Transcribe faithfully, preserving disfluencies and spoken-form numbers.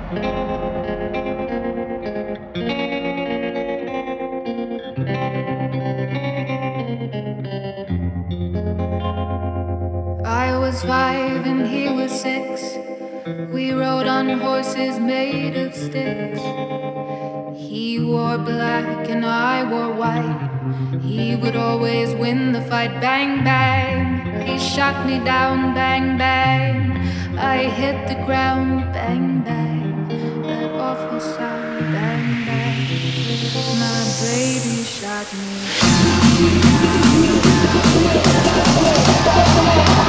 I was five and he was six. We rode on horses made of sticks. He wore black and I wore white. He would always win the fight. Bang, bang. He shot me down. Bang, bang. I hit the ground. Bang, bang. That awful sound. Bang, bang. My baby shot me down.